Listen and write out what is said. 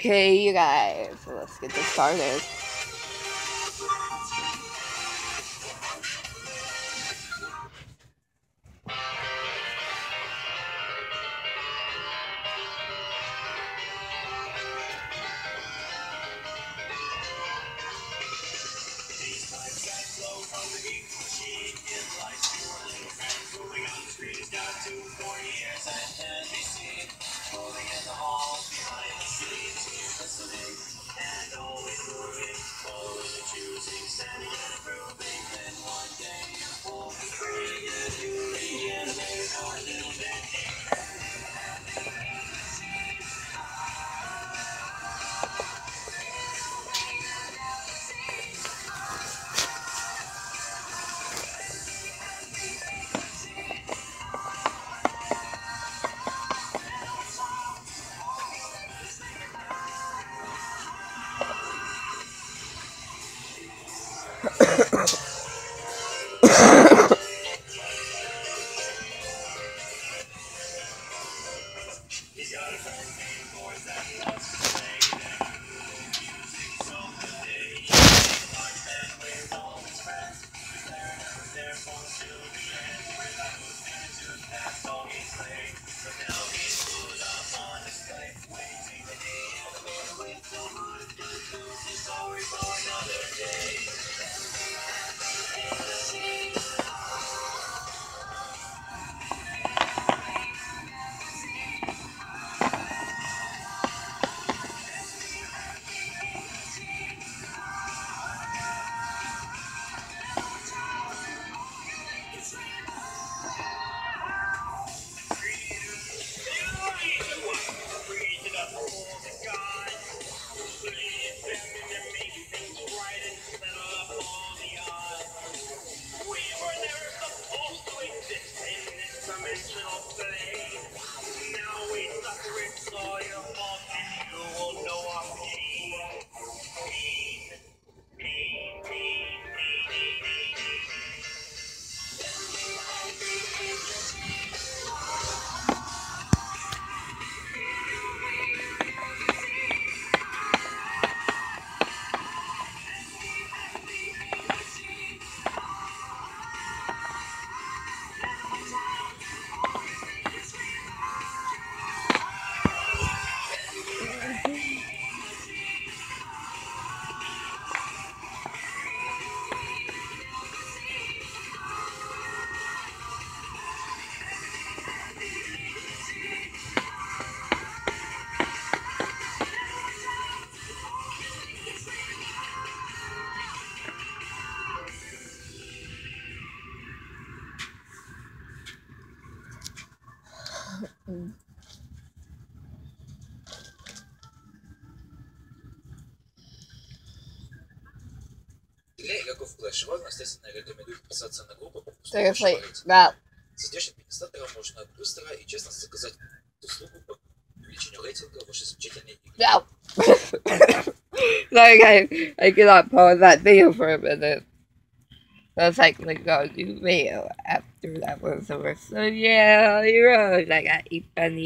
Okay, you guys, so let's get this started. Для игроков Clash Royale, естественно, рекомендую подписаться на группу. Seriously, that. Здесь администратора можно быстро и честно заказать услугу по увеличению рейтинга вашей замечательной игры. No. Like I cannot pause that video for a minute. That's like go do video after that was over. So yeah, you're right. I got eat bunny.